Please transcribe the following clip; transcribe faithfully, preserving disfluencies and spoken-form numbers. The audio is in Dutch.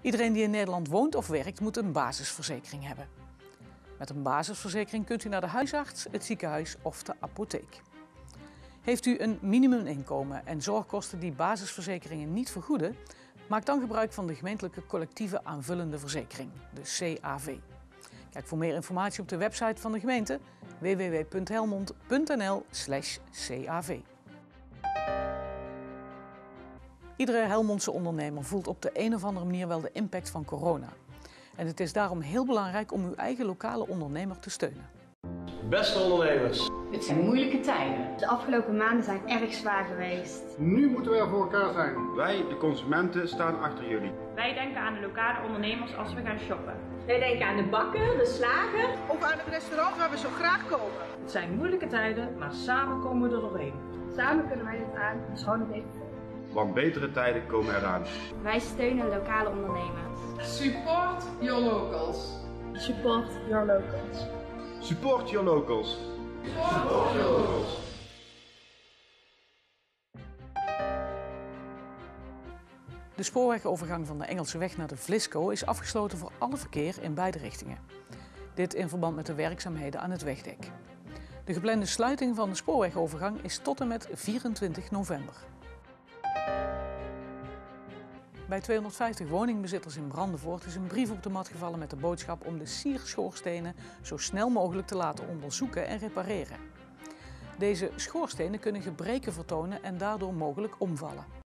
Iedereen die in Nederland woont of werkt moet een basisverzekering hebben. Met een basisverzekering kunt u naar de huisarts, het ziekenhuis of de apotheek. Heeft u een minimuminkomen en zorgkosten die basisverzekeringen niet vergoeden? Maak dan gebruik van de gemeentelijke collectieve aanvullende verzekering, de C A V. Kijk voor meer informatie op de website van de gemeente w w w punt helmond punt n l slash C A V. Iedere Helmondse ondernemer voelt op de een of andere manier wel de impact van corona. En het is daarom heel belangrijk om uw eigen lokale ondernemer te steunen. Beste ondernemers. Het zijn moeilijke tijden. De afgelopen maanden zijn erg zwaar geweest. Nu moeten we er voor elkaar zijn. Wij, de consumenten, staan achter jullie. Wij denken aan de lokale ondernemers als we gaan shoppen. Wij denken aan de bakker, de slager. Of aan het restaurant waar we zo graag komen. Het zijn moeilijke tijden, maar samen komen we er doorheen. Samen kunnen wij dit aan, dus gewoon het even. Want betere tijden komen eraan. Wij steunen lokale ondernemers. Support your locals. Support your locals. Support your locals. Support your locals. De spoorwegovergang van de Engelseweg naar de Vlisco is afgesloten voor alle verkeer in beide richtingen. Dit in verband met de werkzaamheden aan het wegdek. De geplande sluiting van de spoorwegovergang is tot en met vierentwintig november. Bij tweehonderdvijftig woningbezitters in Brandenvoort is een brief op de mat gevallen met de boodschap om de sierschoorsstenen zo snel mogelijk te laten onderzoeken en repareren. Deze schoorstenen kunnen gebreken vertonen en daardoor mogelijk omvallen.